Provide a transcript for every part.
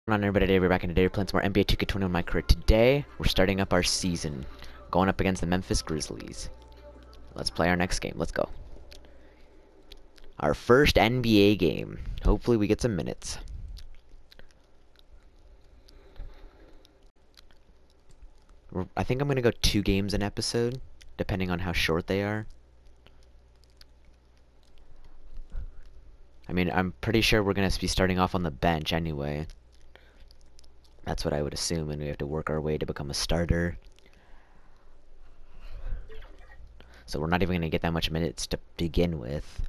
What's going on, everybody? Today we're back in today. We're playing some more NBA 2K21 with my career. Today we're starting up our season, going up against the Memphis Grizzlies. Let's play our next game. Let's go. Our first NBA game. Hopefully we get some minutes. I think I'm gonna go 2 games an episode, depending on how short they are. I mean, I'm pretty sure we're gonna be starting off on the bench anyway. That's what I would assume, and we have to work our way to become a starter. So we're not even going to get that much minutes to begin with.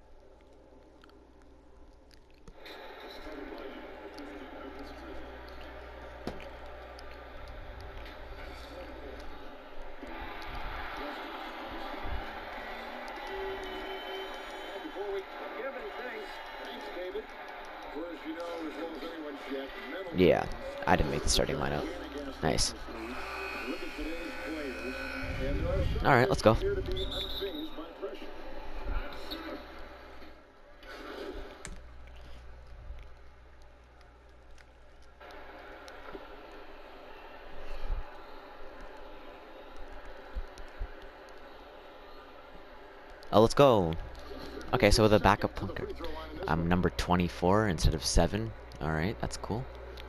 Yeah, I didn't make the starting lineup. Nice. Alright, let's go. Oh, let's go. Okay, so with a backup punker, I'm number 24 instead of 7. Alright, that's cool.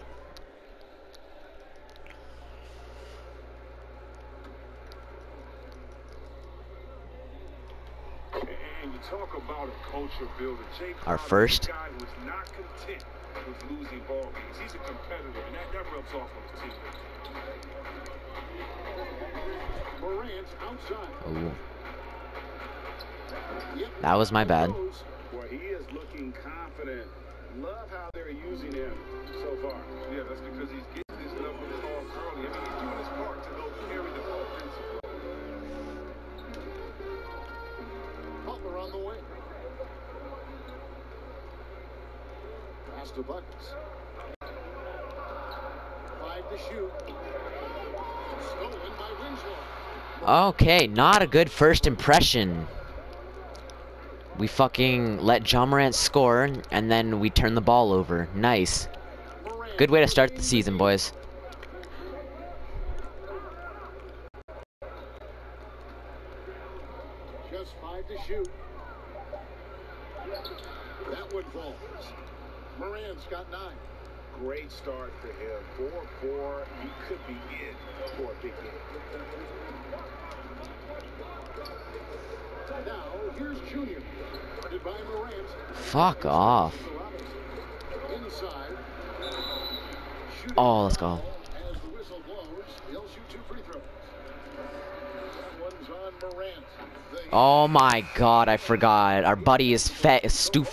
Talk about a culture builder. Our first. Guy who's not content with losing ball games. He's a competitor, and that rubs off on the team. Morant's outside. Ooh. That was my bad. Well, he is looking confident. Love how they're using him so far. Yeah, that's because he's getting his number calls early. I mean, he's doing his part to help carry the offensive ball. Butler on the wing. Pass to Buckets. 5 to shoot. Stolen by Winslow. Okay, not a good first impression. We fucking let Ja Morant score, and then we turn the ball over. Nice. Good way to start the season, boys. Just 5 to shoot. That one falls. Morant's got 9. Great start for him. 4-4. He could be in for a big game. Now, here's Junior. Guarded by Morant. Fuck off. Inside. Oh, let's go. As the whistle blows, he'll shoot 2 free throws. That one's on Morant. Oh my god, I forgot. Our buddy is fat,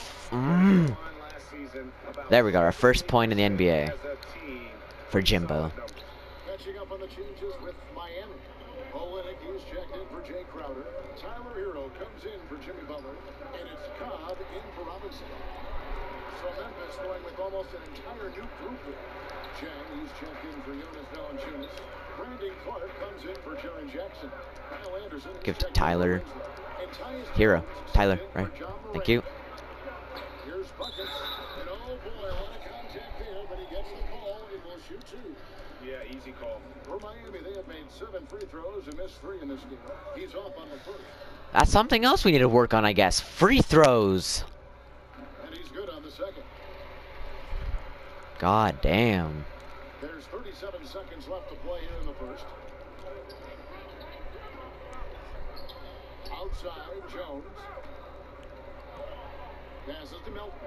There we go, our first point in the NBA. For Jimbo. Catching up on the changes with Miami. Olynyk is checked in for Jay Crowder. Tyler Hero comes in for Jimmy Butler. And it's Cobb in for Robinson. So Memphis going with almost an entire new group here. Chang, he's checked in for Jonas Valanciunas. Brandon Clark comes in for Jaren Jackson. Kyle Anderson. Give it to Tyler. Hero. Tyler, right. Thank you. Here's Buckets. And oh boy, a lot of contact there, but he gets the call. It will shoot 2. Yeah, easy call. For Miami, they have made 7 free throws and missed 3 in this game. He's off on the first. That's something else we need to work on, I guess. Free throws. And he's good on the second. God damn. There's 37 seconds left to play here in the first. Outside, Jones. Passes to Milton.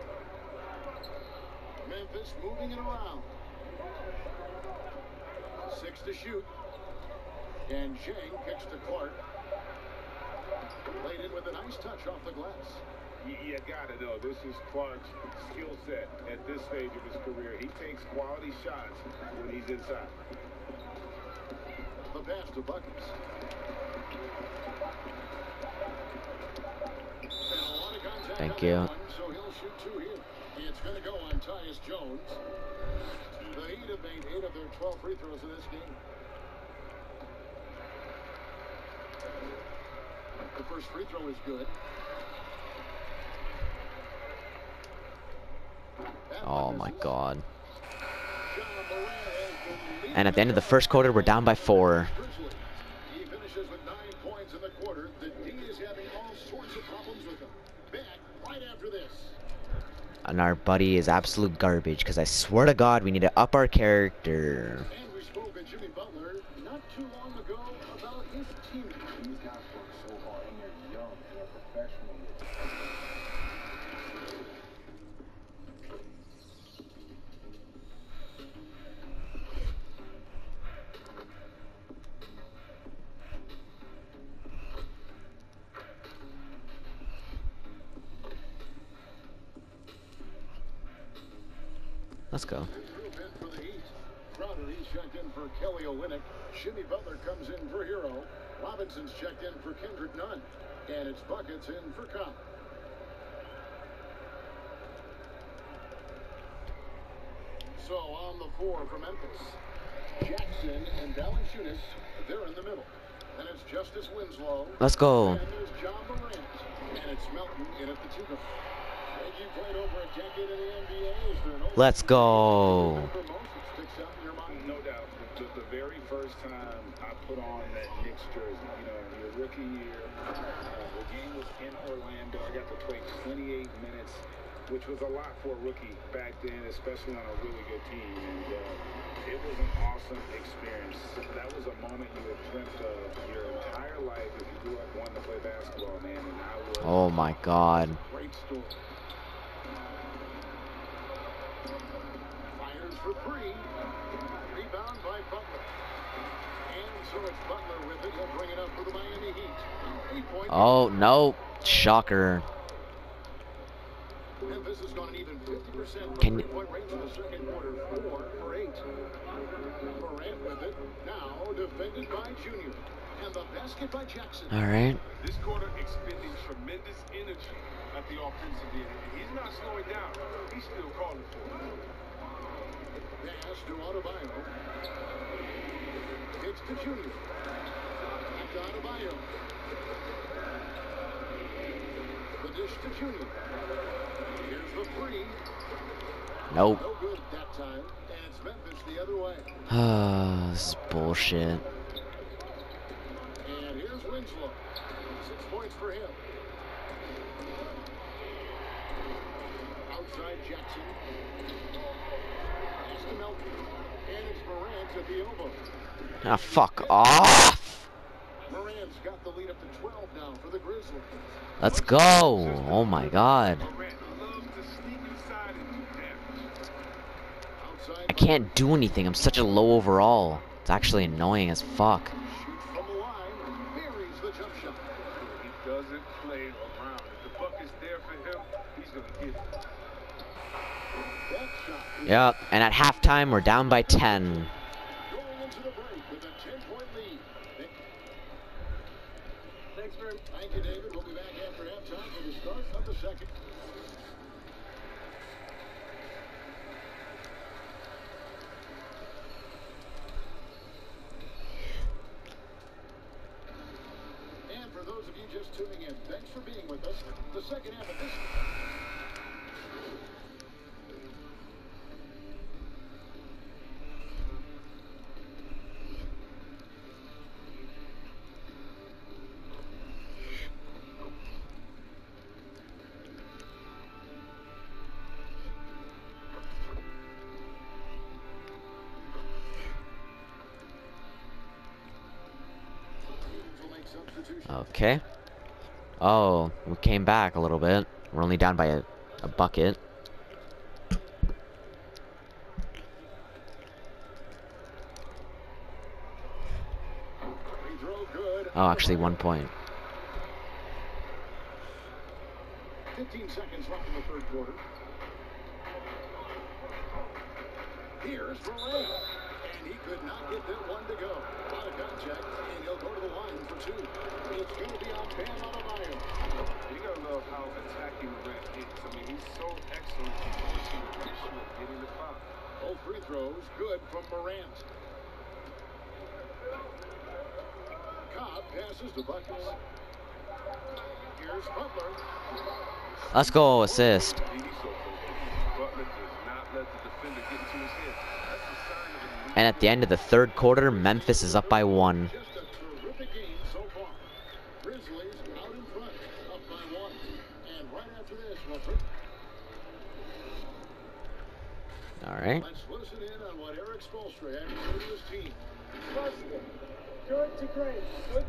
Memphis moving it around. 6 to shoot. And Chang kicks to Clark. Laid in with a nice touch off the glass. You gotta know, this is Clark's skill set at this stage of his career. He takes quality shots when he's inside. The pass to Buckets. Thank you. So he'll shoot 2 here. It's going to go on Tyus Jones. The Heat have made 8 of their 12 free throws in this game. The first free throw is good. Oh my god. And at the end of the first quarter, we're down by 4. He finishes with 9 points in the quarter. The D is having all sorts of problems with him. Back right after this. And our buddy is absolute garbage, because I swear to God, we need to up our character. And we spoke with Jimmy Butler not too long ago about his teammates. These guys work so hard and they're young and they're professional. Let's go. Crowder, he's checked in for Kelly Olynyk. Jimmy Butler comes in for Hero. Robinson's checked in for Kendrick Nunn. And it's Buckets in for Cobb. So on the floor for Memphis, Jackson and Valanciunas, they're in the middle. And it's Justice Winslow. Let's go. And there's John Morant. And it's Melton in at the 2 guard. You played over a decade in the NBA. Is there an Let's go. No doubt. The very first time I put on that Knicks jersey, you know, in your rookie year, the game was in Orlando. I got to play 28 minutes, which was a lot for a rookie back then, especially on a really good team. And it was an awesome experience. That was a moment you would dreamt of your entire life if you grew up wanting to play basketball, man. And I was. Oh my God. Great story. Fires for 3. Rebound by Butler. And so it's Butler with it. He'll bring it up for the Miami Heat. 8-point. Oh, no. Shocker. Memphis has gone an even 50% Can you... three-point range in the second quarter. 4 for 8. Morant with it. Now defended by Junior. And the basket by Jackson. All right. This quarter expending tremendous energy at the offensive end. He's not slowing down. He's still calling for it. Pass to Adebayo. It's to Junior. Back to Adebayo. The dish to Junior. Here's the 3. Nope. No good that time. And it's Memphis the other way. This is bullshit. And here's Winslow. 6 points for him. Outside Jackson. Pass to Melton. And it's Morant at the elbow. Ah, fuck off. Morant's got the lead up to 12 now for the Grizzlies. Let's go. Oh my God. Morant loves to sneak inside and do damage. Outside I can't do anything. I'm such a low overall. It's actually annoying as fuck. shoots from the line. Buries the jump shot. He doesn't play around. If the buck is there for him, he's going to get it. That shot is Yep. And at halftime, we're down by 10. going into the break with a 10-point lead. Thanks very much. Thank you, David. We'll be back after halftime for the start of the second. And for those of you just tuning in, thanks for being with us. The second half of this. Will make substitution. Okay. Oh, we came back a little bit. We're only down by a bucket. Free throw good. Oh, actually 1 point. 15 seconds left in the third quarter. Here's Morant. And he could not get that one to go. Out of contact, and he'll go to the line for 2. It's going to be on Bam Adebayo. You got to love how attacking Morant is. I mean, he's so excellent at pushing the pressure and getting the foul. Both free throws good from Morant. Cobb passes to Buckets. Here's Butler. Let's go, assist. He's so focused. Butler does not let the defender get into his head. That's a sign And at the end of the third quarter, Memphis is up by 1. Just a terrific game so far. Grizzlies out in front, up by 1. And right after this, Alright. let's listen in on what Eric Spoelstra had to say to his team. Good to great. Good.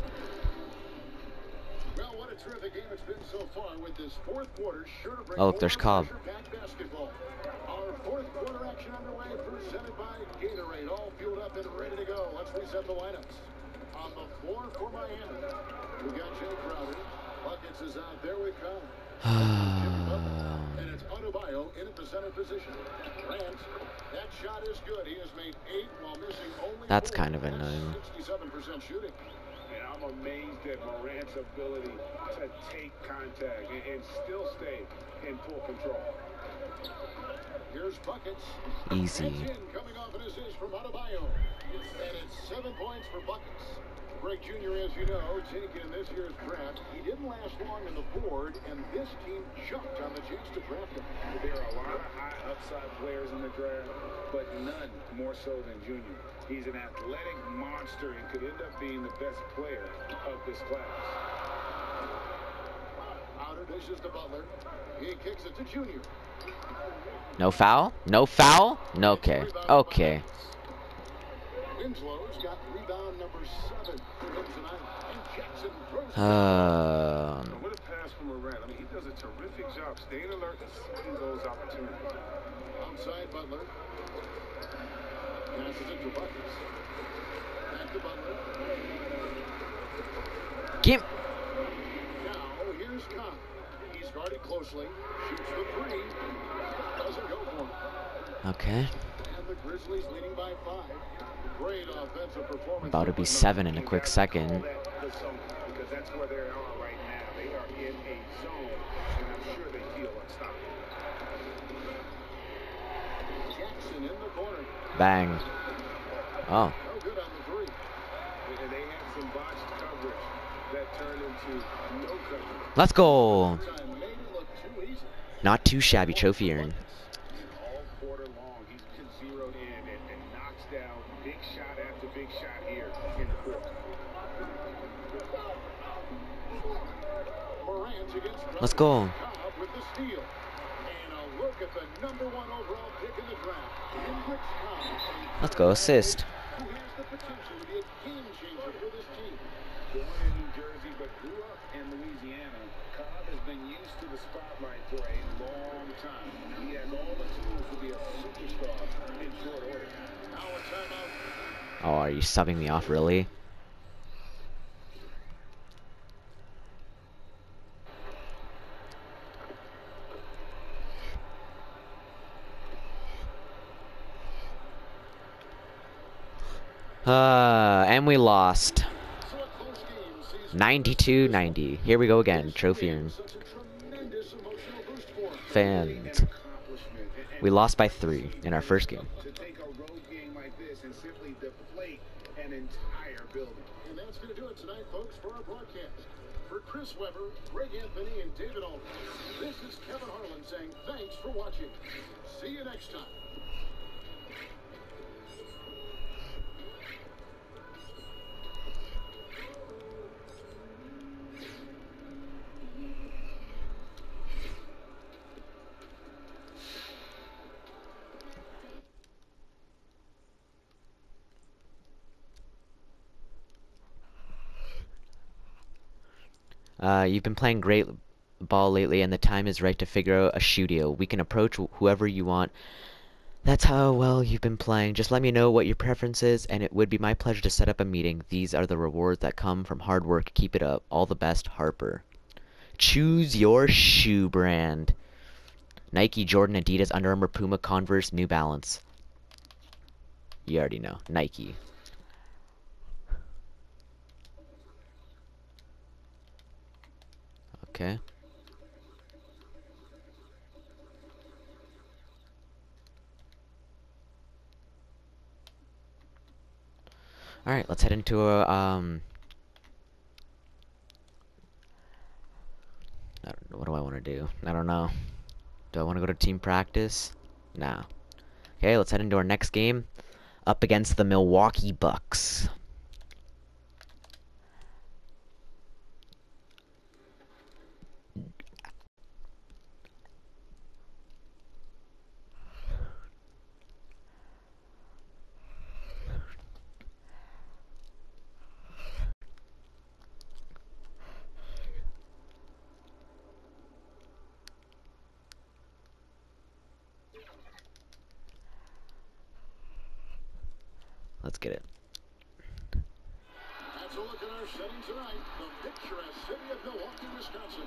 Well, what a terrific game it's been so far with this fourth quarter. Sure to bring Oh, look, there's Cobb. pressure-packed basketball. Our fourth quarter action underway, presented by Gatorade, all fueled up and ready to go. Let's reset the lineups. On the floor for Miami, we got Jay Crowder. Buckets is out. There we come. And it's Adebayo in at the center position. Grant, that shot is good. He has made 8 while missing only That's 4. kind of annoying. 67% shooting. And I'm amazed at Morant's ability to take contact and still stay in full control. Here's Buckets. Easy. That's in, coming off an assist from Adebayo. And it's 7 points for Buckets. Greg Jr., as you know, taken in this year's draft. He didn't last long on the board, and this team jumped on the chance to draft him. There are a lot of high upside players in the draft, but none more so than Junior. He's an athletic monster and could end up being the best player of this class. Outer dishes to Butler. He kicks it to Junior. No foul? No foul? No, okay. Okay. Winslow's got rebound number 7 for him tonight. And Jackson throws What a pass from Morant. I mean, he does a terrific job staying alert and seeing those opportunities. outside Butler. Passes it to Buckets. Back to Butler. Give. Now here's Cobb. He's guarded closely. Shoots the 3. Doesn't go for him. Okay. And the Grizzlies leading by 5. Great offensive performance. About to be 7 in a quick second. Because that's where they are right now. They are in a zone, and I'm sure they feel unstoppable. Jackson in the corner. Bang. Oh. No good on the 3. And they had some botched coverage that turned into no coverage. Let's go. Time made it look too easy. Not too shabby trophy urn. All quarter long, he's been zeroed in and knocks down big shot after big shot here in the fourth. Morant against Let's go. Cobb with the steal. And a look at the number 1 overall pick in the draft. Hendricks Cobb, Let's go. Assist. who has the potential to be a game changer for this team. Born in New Jersey but grew up in Louisiana, Cobb has been used to the spotlight for a long time. He has all the tools to be a superstar in short order. Now a timeout. Oh, are you subbing me off, really? And we lost. So a close game sees 92-90. Here we go again. Trophy urn. such a tremendous emotional boost for him. Fans. We lost by 3 in our first game. To take a road game like this and simply deflate an entire building. And that's going to do it tonight, folks, for our broadcast. For Chris Webber, Greg Anthony, and David Aldridge, this is Kevin Harlan saying thanks for watching. See you next time. You've been playing great ball lately, and the time is right to figure out a shoodio. We can approach whoever you want. That's how well you've been playing. Just let me know what your preference is, and it would be my pleasure to set up a meeting. These are the rewards that come from hard work. Keep it up. All the best, Harper. Choose your shoe brand. Nike, Jordan, Adidas, Under Armour, Puma, Converse, New Balance. You already know. Nike. Okay. Alright, let's head into a, what do I want to do? I don't know. Do I want to go to team practice? Nah. Okay, let's head into our next game. up against the Milwaukee Bucks. Let's get it. That's a look at our setting tonight. The picturesque city of Milwaukee, Wisconsin.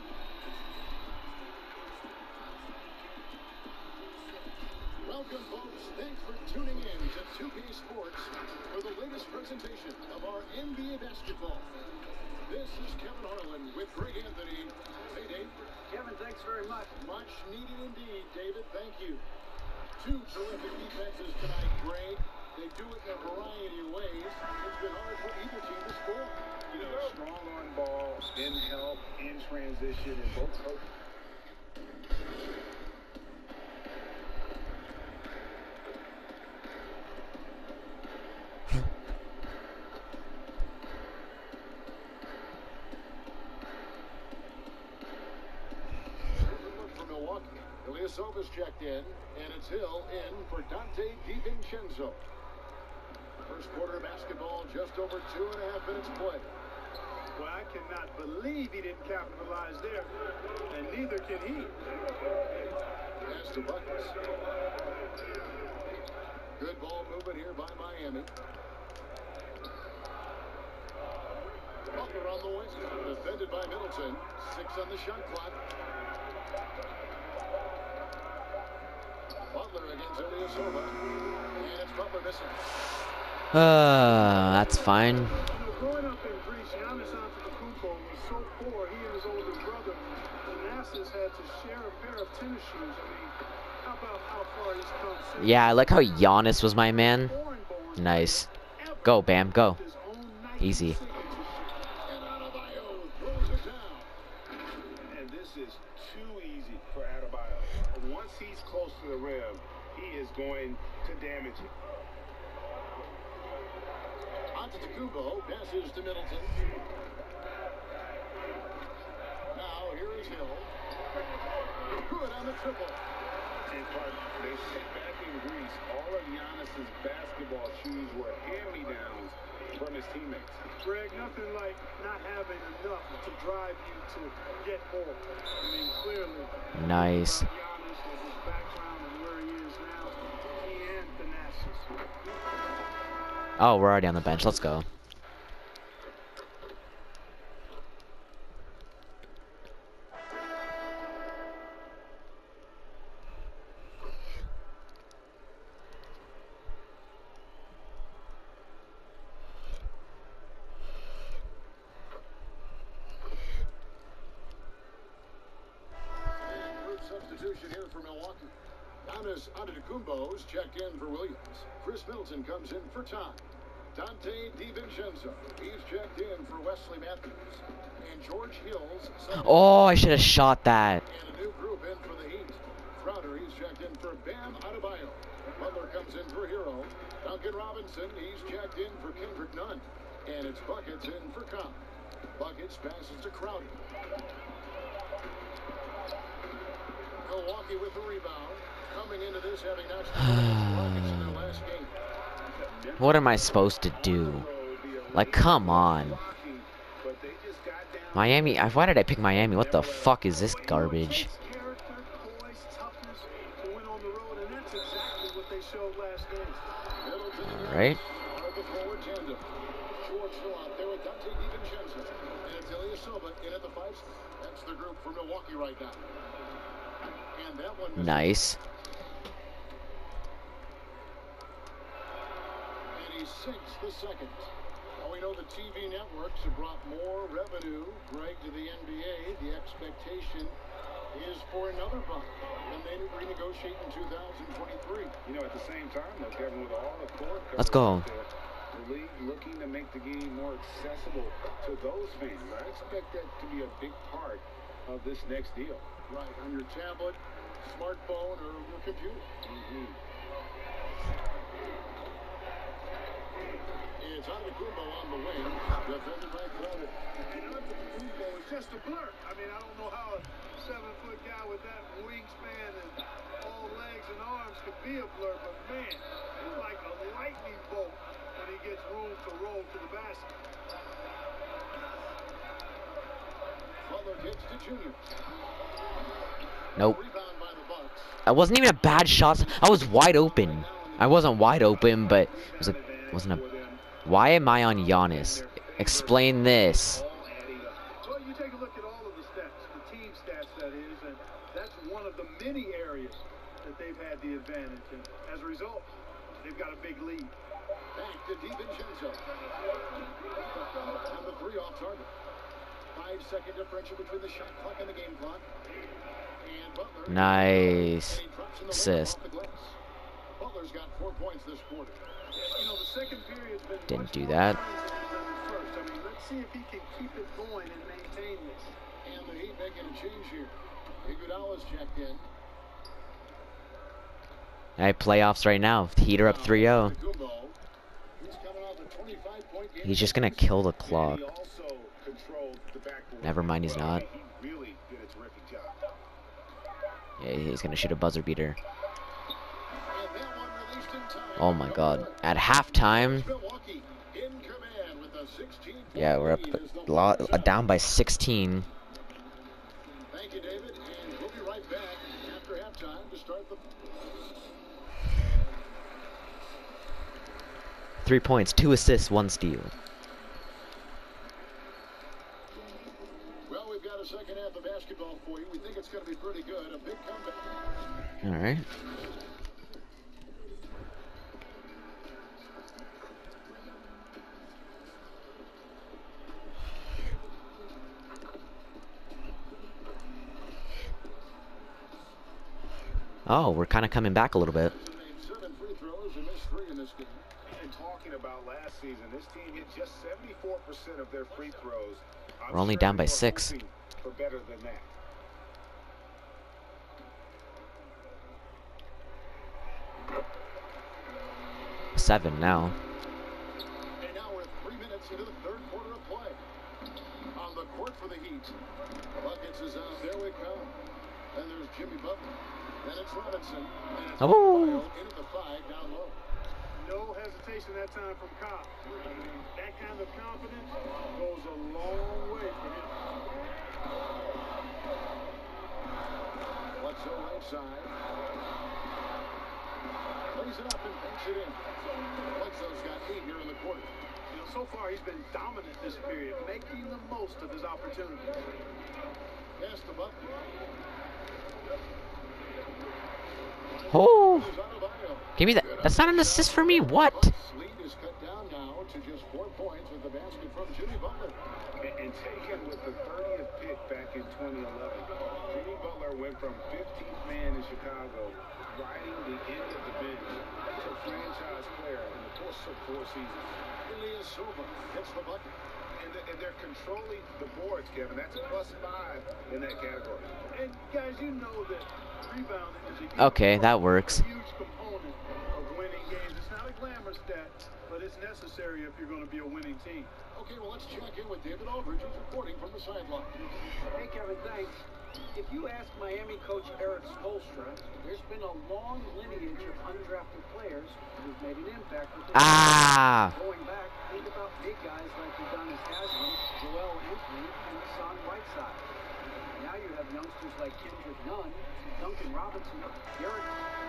Welcome, folks. Thanks for tuning in to 2K Sports for the latest presentation of our NBA basketball. This is Kevin Harlan with Greg Anthony. Hey, Dave. Kevin, thanks very much. Much needed indeed, David. Thank you. Two terrific defenses tonight, Greg. They do it in a variety of ways. It's been hard for either team to score. You know, strong on ball, in help, in transition, and both coaches. For Milwaukee, Ilyasova's checked in, and it's Hill in for Dante DiVincenzo. First quarter of basketball, just over 2.5 minutes played. Well, I cannot believe he didn't capitalize there, and neither can he. As to buckets. Good ball movement here by Miami. Butler on the wing, defended by Middleton. 6 on the shot clock. Butler against Ilyasova, and it's Butler missing. That's fine. You know, growing up in Greece, Giannis Antetokounmpo was so poor, he and his older brother, Thanasis, had to share a pair of tennis shoes. I mean, how about how far he's come since? Yeah, I like how Giannis was my man. Nice. Go, Bam, go. Easy. And Adebayo throws it down. And this is too easy for Adebayo. Once he's close to the rim, he is going to damage it. Antetokounmpo passes to Middleton. Now here is Hill. Good on the triple. And Clark, they say back in Greece, all of Giannis's basketball shoes were hand-me-downs from his teammates. Greg, nothing like not having enough to drive you to get more. I mean, clearly. Nice. Giannis with his background and where he is now, he and Thanasis. Oh, we're already on the bench. Let's go. Good substitution here for Milwaukee. Giannis Antetokounmpo's checked in for Williams. Chris Middleton comes in for Todd. Dante DiVincenzo, he's checked in for Wesley Matthews. And George Hill's Oh, I should have shot that. and a new group in for the Heat. Crowder, he's checked in for Bam Adebayo. Butler comes in for Hero. Duncan Robinson, he's checked in for Kendrick Nunn. And it's Buckets in for Cobb. Buckets passes to Crowder. Milwaukee with the rebound. Coming into this having not the Rockets in their last game. What am I supposed to do? Like, come on. Miami, why did I pick Miami? What the fuck is this garbage? Character, poise, toughness to win on the road, and that's exactly what they showed last game. Alright. The forward tandem. Short still out there with Dante DiVincenzo. And it's Ilyasova in at the 5. That's the group for Milwaukee right now. And that one misses. Nice. And he sinks the second. Well, we know the TV networks have brought more revenue, Greg, to the NBA. The expectation is for another bump when they renegotiate in 2023. You know, at the same time, though, Kevin, with all the court Let's go. coverage out there, the league looking to make the game more accessible to those fans. I expect that to be a big part of this next deal. Right, on your tablet, smartphone, or your computer. the wing, defended by Crowder. And Antetokounmpo is just a blur. I mean, I don't know how a 7-foot guy with that wingspan and all legs and arms could be a blur, but man, he's like a lightning bolt when he gets room to roll to the basket. Butler gets to Junior. Nope. Rebound by the Bucks. That wasn't even a bad shot. I was wide open. I wasn't wide open, but it wasn't a. Why am I on Giannis? Explain this. Well, you take a look at all of the stats, the team stats, that is, and that's one of the many areas that they've had the advantage. And as a result, they've got a big lead. Back to DiVincenzo. And the three off target. 5-second differential between the shot clock and the game clock. And Butler. Nice And he drops in the assist. off the glass. Butler's got 4 points this quarter. You know, the second period's been Didn't much do more that. challenging than the first. I mean, let's see if he can keep it going and maintain this. And the Heat making a change here. Iguodala's checked in. Hey, playoffs right now. Heat are up 3-0. He's coming off a 25-point game. He's just gonna kill the clock. He also controlled the backboard. Never mind, he's not. He really did a terrific job. Yeah, he's gonna shoot a buzzer beater. And that one released in time. Oh my God! At halftime, Milwaukee in command with a 16-point yeah, we're lead as the down by 16. Thank you, David, and we'll be right back after halftime to start the 3 points, 2 assists, 1 steal. Well, we've got a second half of basketball for you. We think it's going to be pretty good. A big comeback. All right. Oh, we're kind of coming back a little bit. Made 7 free throws and missed 3 in this game. And talking about last season, this team hit just 74% of their free throws. We're only down by 6. Hoping for better than that. Seven now. And now we're 3 minutes into the third quarter of play. On the court for the Heat. Buckets is out. There we come. And there's Jimmy Butler. Then it's Robinson. And it's Oh. into the 5 down low. No hesitation that time from Cobb. That kind of confidence goes a long way for him. Bledsoe right side. Lays it up and banks it in. Bledsoe's got 8 here in the quarter. You know, so far he's been dominant this period, making the most of his opportunities. Pass to Butler. Oh, Goes out of Io. give me that. That's not an assist for me. What? Bucks lead is cut down now to just 4 points with the basket from Jimmy Butler. And taken with the 30th pick back in 2011, Jimmy Butler went from 15th man in Chicago, riding the end of the bench, to franchise player in the course of 4 seasons. Elias Silva hits the bucket. And they're controlling the boards, Kevin. That's a +5 in that category. And guys, you know that rebounding is a huge Okay, that works. huge component of winning games. It's not a glamour stat, but it's necessary if you're going to be a winning team. Okay, well, let's check in with David Aldridge, who's reporting from the sideline. Hey, Kevin, thanks. If you ask Miami coach Eric Spoelstra, there's been a long lineage of undrafted players who've made an impact with their Ah. Going back, think about big guys like Udonis Haslem, Joel Anthony, and Hassan Whiteside. Now you have youngsters like Kendrick Nunn, Duncan Robinson, Garrett.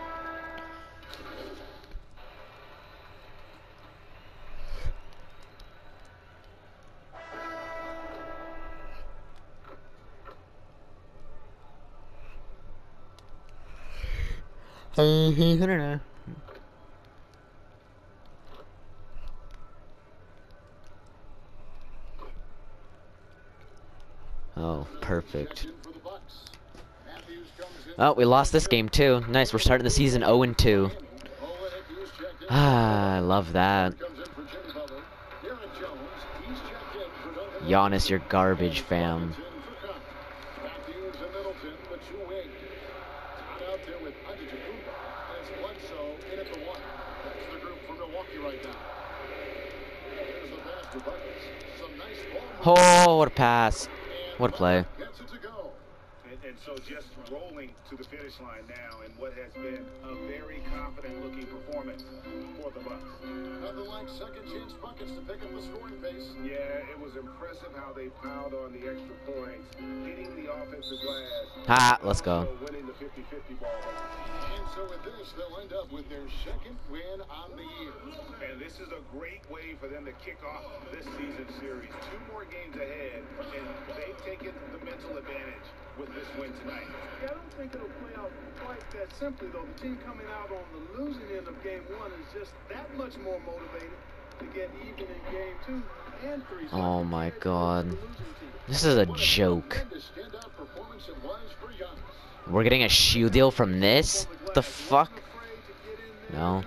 Oh, perfect. Check in for the Bucks. Matthews comes in. Oh, we lost this game too. Nice, we're starting the season 0-2. Olynyk, he's checked in. Ah, I love that. Comes in for Jimmy Butler. Derek Jones, he's checked in for Duncan Giannis, you're garbage, fam. Robinson for Cobb. Matthews and Middleton, the 2 wing. Todd out there with Antetokounmpo. And it's Bledsoe in at the 1. That's the group for Milwaukee right now. Here's the pass to for buckets. Some nice ball movement. Oh, what a pass. And What a play. Butler gets it to go. And so just rolling to the finish line now in what has been a very confident-looking performance for the Bucks. Nothing like second chance buckets to pick up the scoring pace. Yeah, it was impressive how they piled on the extra points, hitting the offensive glass. Ha, let's go. Also winning the 50-50 ball. And so with this, they'll end up with their second win on the year. And this is a great way for them to kick off this season series. 2 more games ahead, and they've taken the mental advantage with this win tonight. Yeah, I don't think it'll play out quite that simply, though. The team coming out on the losing end of game 1 is just that much more motivated to get even in game 2 and 3. Oh my god. This is a joke. Tremendous standout performance it was for Giannis. We're getting a shoe deal from this? The fuck? No.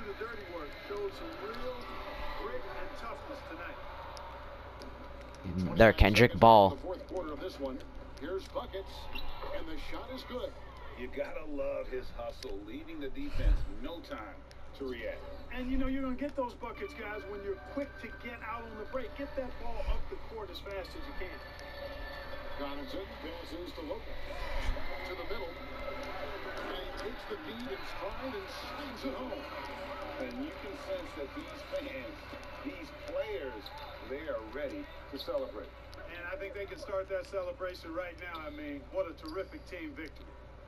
There, Kendrick Ball. The fourth quarter of this one. Here's buckets, and the shot is good. You gotta love his hustle, leaving the defense no time to react. And you know you're gonna get those buckets, guys, when you're quick to get out on the break. Get that ball up the court as fast as you can. Connaughton passes to Lopez. To the middle. And he takes the beat in stride and slings it home. And you can sense that these fans, these players, they are ready to celebrate. And I think they can start that celebration right now. I mean, what a terrific team victory.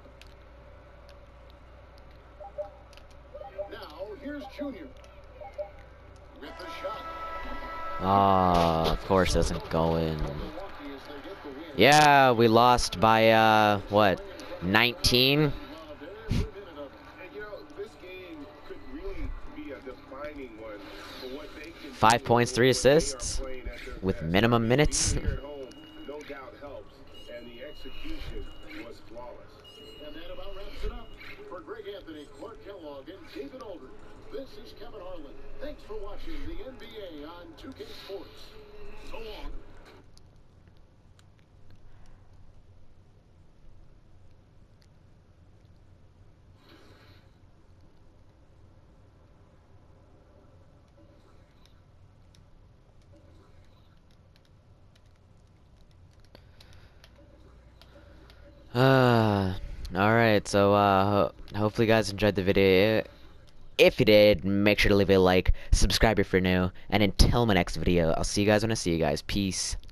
Now, here's Junior. With the shot. Ah, of course doesn't go in. Milwaukee as they get the win. Yeah, we lost by, what, 19? Loved every minute of it. And you know, this game could really be a defining one for what they can 5 points, 3 do. assists, They are playing at their with best. minimum minutes. Being here at home, no doubt helps, and the execution was flawless. And that about wraps it up. For Greg Anthony, Clark Kellogg, and David Aldridge, this is Kevin Harlan. Thanks for watching the NBA on 2K Sports. So long. Alright, so, hopefully you guys enjoyed the video. If you did, make sure to leave a like, subscribe if you're new, and until my next video, I'll see you guys when I see you guys. Peace.